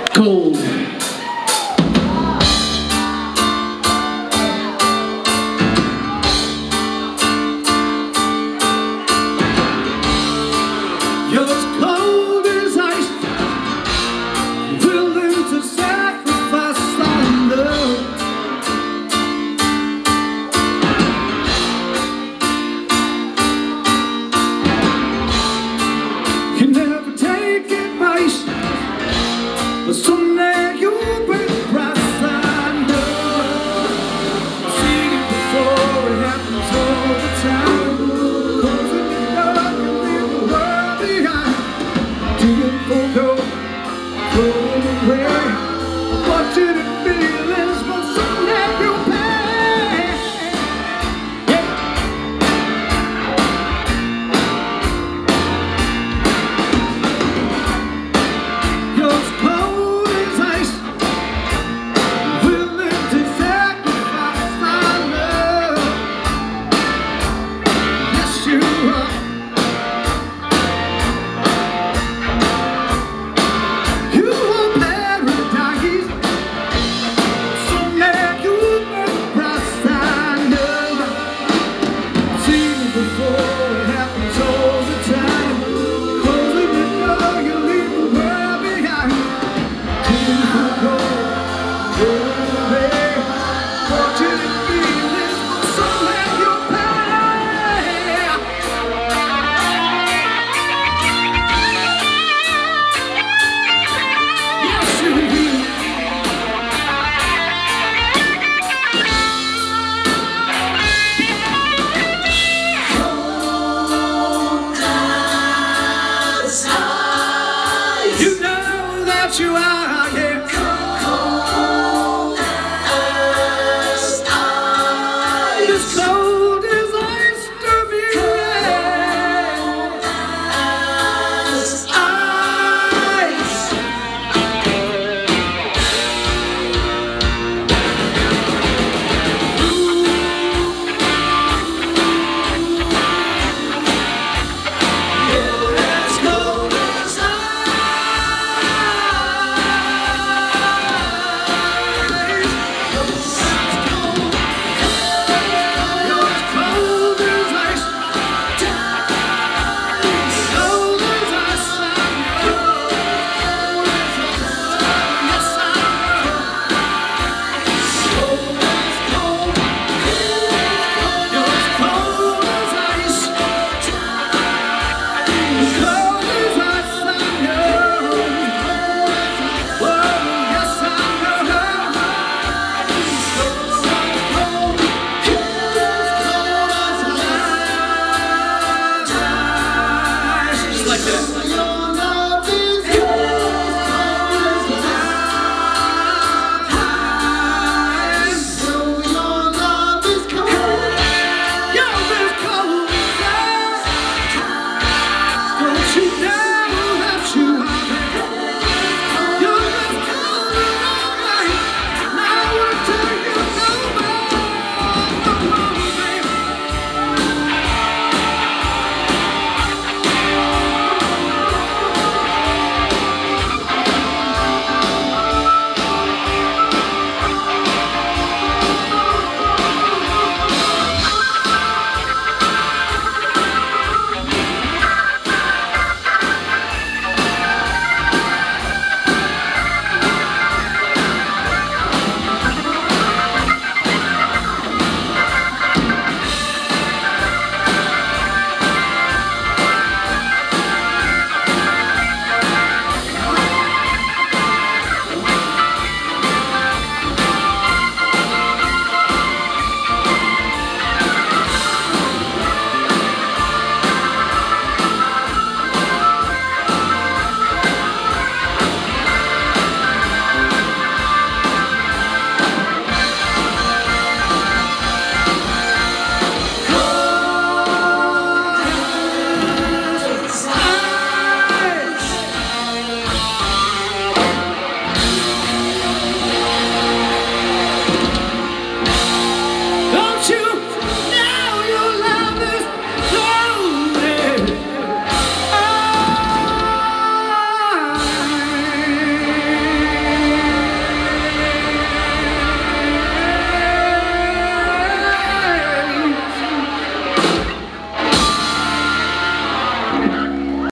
Cold. You're as cold as ice, willing to sacrifice our love. You never take advice, but someday you'll pay the price. I know. I've seen it before, it happens all the time. Closing the door, you leave the world behind. Digging for gold, throwing away unfortunate feelings, but someday you'll pay. You're as cold as ice, willing to sacrifice our love. Yes, you are. You want paradise, someday you'll pay the price. I know. I've seen it before, it happens all the time. Closing the door, you leave the world behind. Digging for gold, throwing away fortunate feelings, but someday you'll pay. Yes, you will. You know that you are, yeah.